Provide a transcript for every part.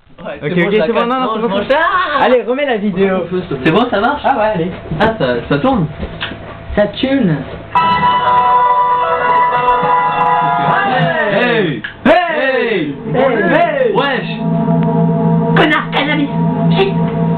Ouais, Ok, c'est bon, non, c'est bon. Allez, remets la vidéo. C'est bon, ça marche? Ah ouais, allez. Ah, ça tourne. Ça tune. Hey! Hey! Hey! Wesh! Connard, cannabis, shit,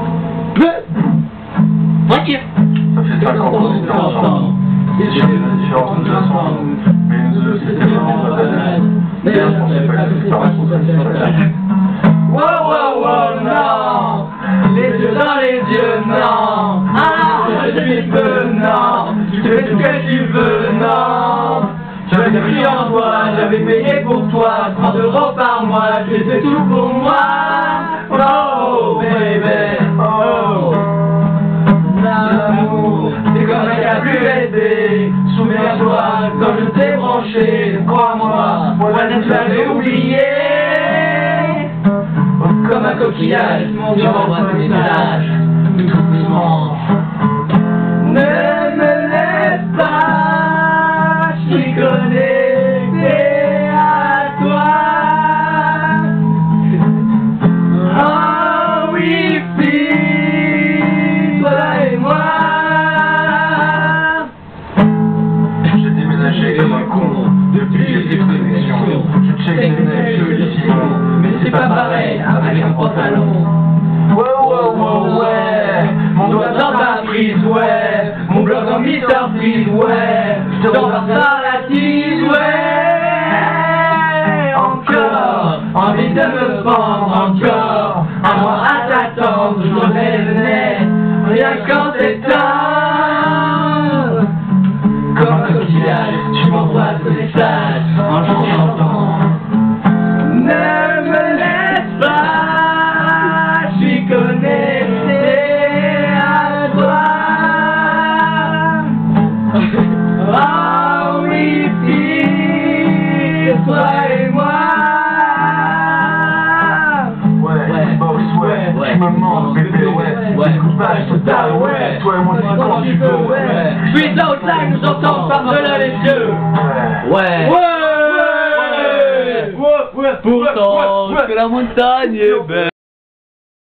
voiture. Ça fait 50 ans qu'on était ensemble. J'ai la différence nous assemble. Mais nous, c'était vraiment pas banal. D'ailleurs, je pensais pas que c'était ta responsabilité. Wow, wow, wow, non. Les yeux dans les yeux, non. Ah, je suis peu, non. Tu fais ce que tu veux, non. J'avais cru en toi, j'avais payé pour toi 30 € par mois, tu fais tout pour moi. Oh, baby, oh. L'amour, c'est comme un qui a pu aider. Souviens-toi, quand je t'ai branché, crois-moi, moi tu l'avais oublié. Comme un coquillage, tu m'envoies tes messages, tout doucement. Ne me laisse pas, je suis connecté à toi. En Wi-Fi, toi et moi. J'ai déménagé comme un con. Depuis j'ai plus de connexion. Je check les nets, je lis Simon. Mais c'est pas pareil avec un pantalon. Ouais, ouais, ouais, ouais. Mon doigt dans ta prise, ouais. Mon blog en Mr. Freeze, ouais. Je t'envoie ça la tease, ouais. Encore, envie de me pendre, encore. Un mois à t'attendre, je me net, rien qu'en c'est temps. Comme un coquillage, tu m'envoies ce message en chantant. Ne me laisse pas, je suis connecté à toi. Ah oui, toi et moi. Ouais, box, ouais. Tu me manques, bébé, ouais. Découpage total, ouais. Toi et moi, c'est quand tu veux, ouais. Je suis outside, nous entendons par-delà les yeux. Ouais! Ouais. Pourtant, que la montagne est belle.